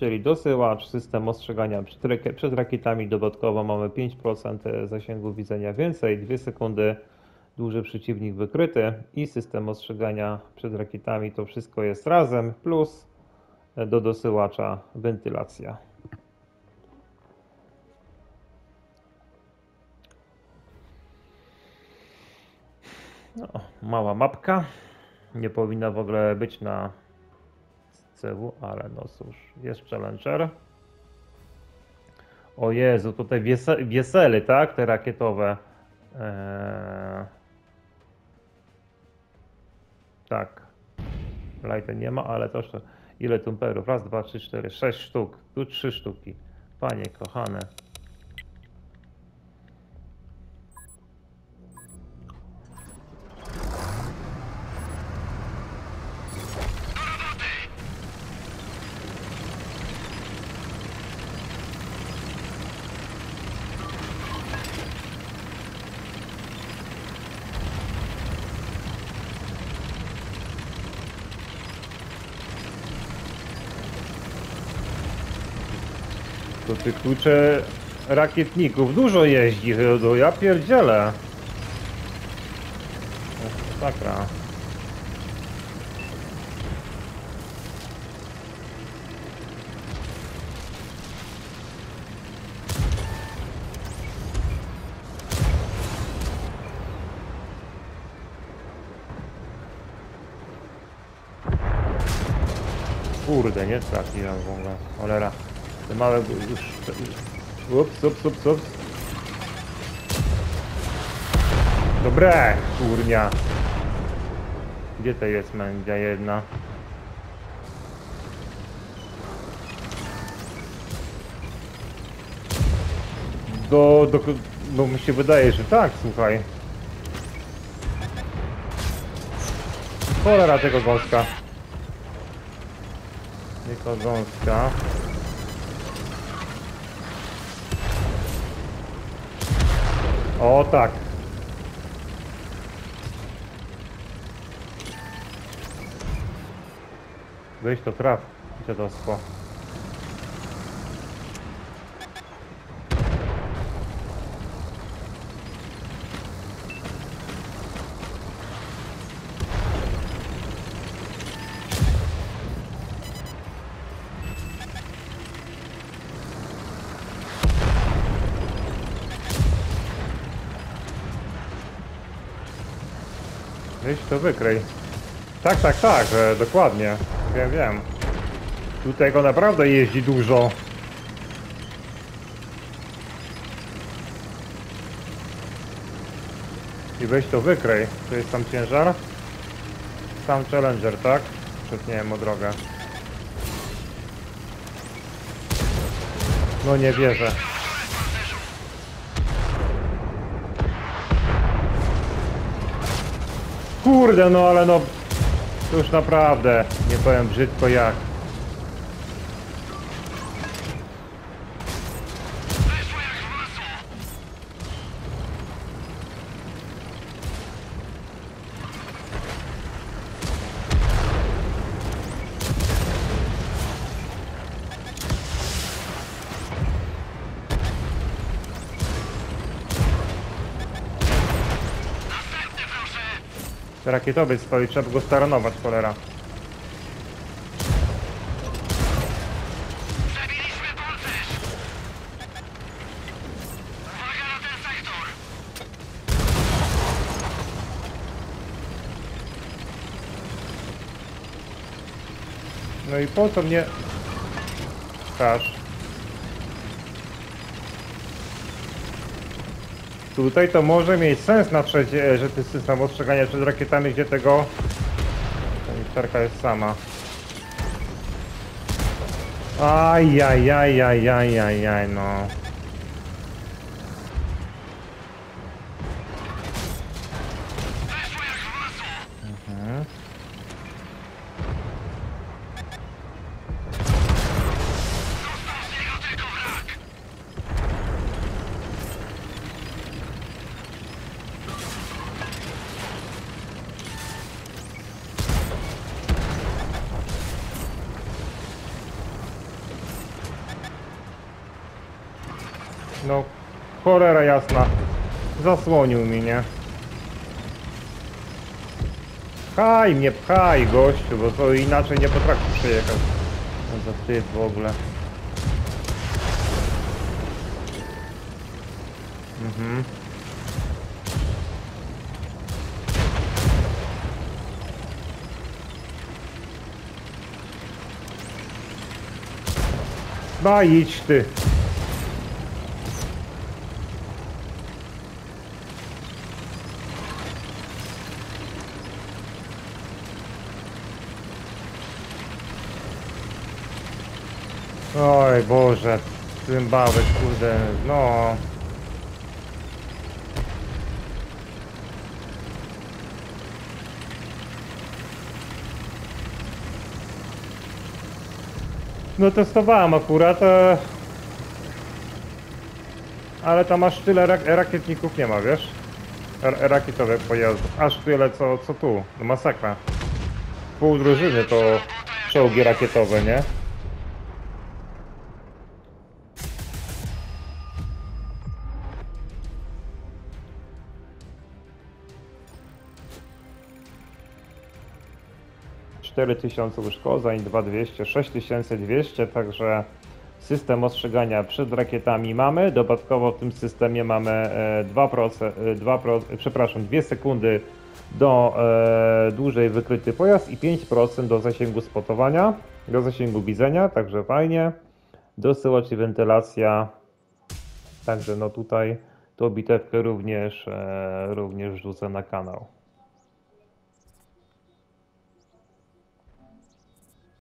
czyli dosyłacz, system ostrzegania przed rakietami, dodatkowo mamy 5% zasięgu widzenia więcej, 2 sekundy dłużej przeciwnik wykryty i system ostrzegania przed rakietami, to wszystko jest razem, plus do dosyłacza wentylacja. No, mała mapka, nie powinna w ogóle być na CW, ale no cóż, jest Challenger. O Jezu, tutaj wiesely, tak? Te rakietowe. Tak. Lighten nie ma, ale to jeszcze... Ile tumperów? Raz, dwa, trzy, cztery, 6 sztuk. Tu 3 sztuki. Panie kochane. To tych klucze rakietników dużo jeździ, ja pierdzielę. Sakra. Kurde, nie trafiłem w ogóle. Cholera. Te małe już... Ups. Dobre, kurnia. Gdzie to jest mędzia jedna? No mi się wydaje, że tak, słuchaj. Cholera tego gąska. Tylko gąska. O tak. Weź to traf, dziadostwo. Weź to wykryj. Tak, dokładnie. Wiem. Tutaj go naprawdę jeździ dużo. I weź to wykryj. To jest tam ciężar? Sam Challenger, tak? Przepniałem o drogę. No nie wierzę. Kurde, no ale no... To już naprawdę, nie powiem brzydko jak. Rakietowy stoi, trzeba go staranować, cholera. Przebiliśmy pancerz! Uwaga na ten sektor! No i po co mnie... Każ. Tutaj to może mieć sens na trzecie, że ty system ostrzegania przed rakietami, gdzie tego... Ta niszczarka jest sama. Ajajajajajajajaj, no. Weszło jak w masło! Mhm. Został z niego tylko wrak! No, cholera jasna. Zasłonił mi, nie? Pchaj mnie, pchaj, gościu, bo to inaczej nie potrafi przejechać. No za typ w ogóle. Mhm. No idź ty. Oj Boże, cymbałek, kurde, no. No testowałem akurat, ale tam aż tyle rakietników nie ma, wiesz? Rakietowych pojazdów, aż tyle co tu, no masakra. Pół drużyny to czołgi rakietowe, nie? $4000 uszkodzeń, 2200, 6200, także system ostrzegania przed rakietami mamy. Dodatkowo w tym systemie mamy 2 sekundy do dłużej wykryty pojazd i 5% do zasięgu spotowania, do zasięgu widzenia, także fajnie. Dosyłacz i wentylacja, także no tutaj tą bitewkę również rzucę na kanał.